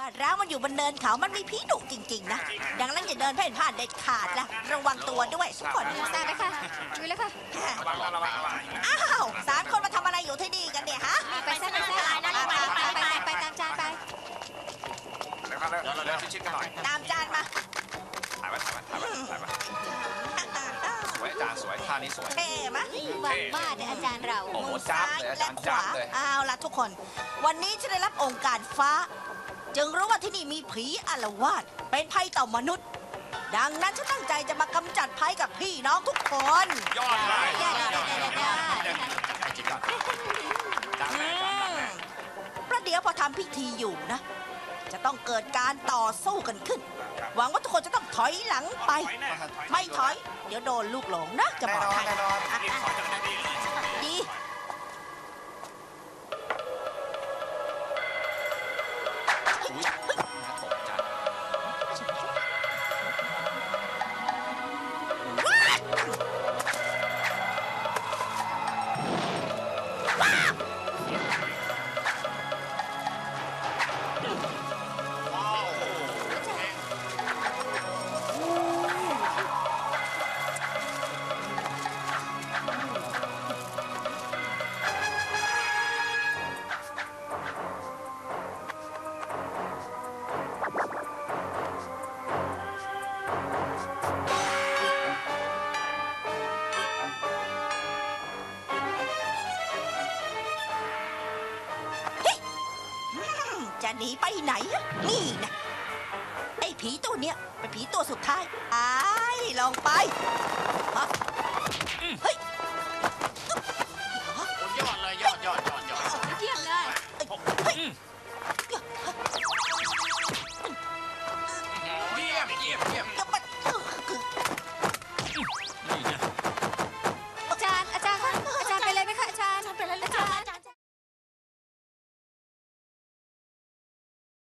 านร้างมันอยู่บนเนินเขามันมีผีดุจริงๆนะดังนั้นอย่าเดินเพ่นพ่านเด็ดขาดละระวังตัวด้วยทุกคนตามไปค่ะดูเลยค่ะอ้าว3 คนมาทำอะไรอยู่ที่นี่กันเนี่ยฮะไปซะไปตามจานไปเร็วชิดๆกันหน่อยตามจานมาถ่ายไว้สวยจานสวยท่านี้สวยเท่มะวางบ้านเนี่ยอาจารย์เราโอ้โหมือจับซ้ายเลยอาและจารย์ขจับวาเลยเอาล่ะทุกคน วันนี้จะได้รับองค์การฟ้า จึงรู้ว่าที่นี่มีผีอาละวาดเป็นภัยต่อมนุษย์ ดังนั้นฉันตั้งใจจะมากำจัดภัยกับพี่น้องทุกคนยอดเลยได้ประเดี๋ยวพอทำพิธีอยู่นะ จะต้องเกิดการต่อสู้กันขึ้น หวังว่าทุกคนจะต้องถอยหลังไป ไม่ถอย เดี๋ยวโดนลูกหลงนะ จะบอกให้ดีอุ้ยตกใจจะหนีไปไหนอะนี่นะไอ้ผีตัวเนี้ยเป็นผีตัวสุดท้ายไอ้ลองไปฮะเฮ้ย